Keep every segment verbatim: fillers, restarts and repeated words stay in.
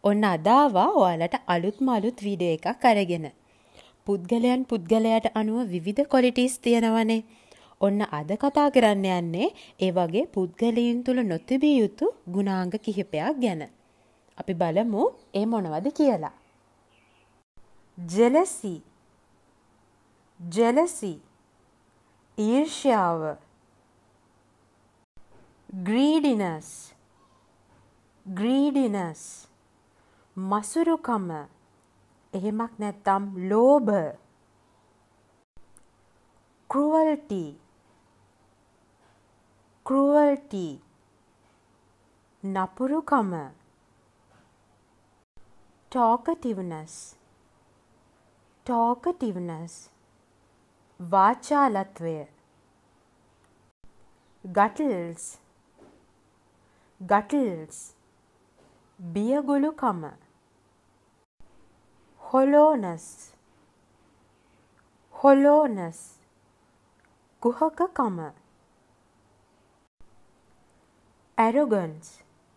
ඔන්න අද ආවා ඔයාලට අලුත්ම අලුත් වීඩියෝ එකක් අරගෙන. පුද්ගලයන් පුද්ගලයාට අනුව විවිධ ක්වොලිටිස් තියෙනවනේ. ඔන්න අද කතා කරන්න යන්නේ ඒ වගේ පුද්ගලයන් තුල නොතිබිය යුතු ගුණාංග කිහිපයක් ගැන. අපි බලමු ඒ මොනවද කියලා. jealousy jealousy ඊර්ෂ්‍යාව greediness greediness මසුරුකම එහෙමත් නැත්නම් ලෝභ cruelty cruelty නපුරුකම talkativeness talkativeness වාචාලත්වය guttles guttles බියගුළුකම hollowness hollowness කුහකකම arrogance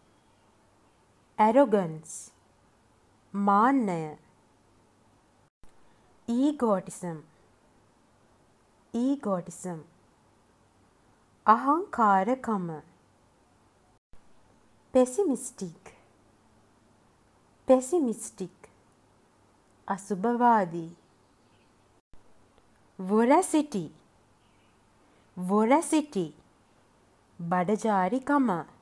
arrogance මාන්නය egotism egotism අහංකාරකම pessimistic pessimistic අසුභවාදී voracity voracity බඩජාරිකම